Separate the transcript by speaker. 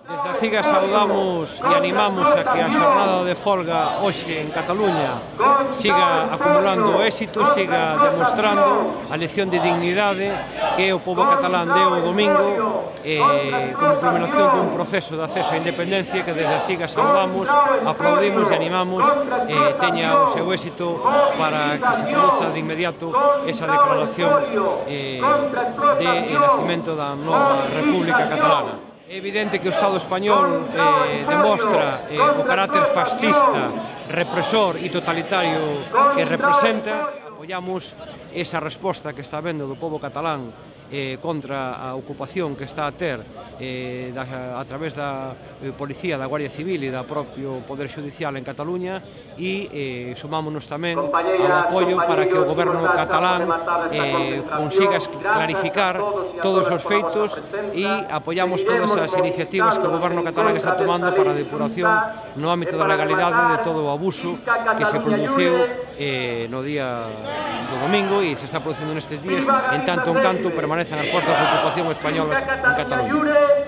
Speaker 1: Desde a CIGA saudamos e animamos a que a xornada de folga hoxe en Cataluña siga acumulando éxitos, siga demostrando a lección de dignidade que o pobo catalán deu o domingo como culminación dun proceso de acceso á independencia que desde a CIGA saudamos, aplaudimos e animamos teña o seu éxito para que se produza de inmediato esa declaración de nacemento da nova República Catalana. É evidente que o Estado español demostra o carácter fascista, represor e totalitario que representa. Apoiamos esa resposta que está vendo do pobo catalán contra a ocupación que está a ter a través da Policía, da Guardia Civil e da propio Poder Xudicial en Cataluña e sumámonos tamén ao apoio para que o goberno catalán consiga clarificar todos os feitos e apoiamos todas as iniciativas que o goberno catalán está tomando para a depuración no ámbito da legalidade de todo o abuso que se produciu no día do domingo e se está producindo nestes días, en tanto en canto permanecen as forzas de ocupación españolas en Cataluña.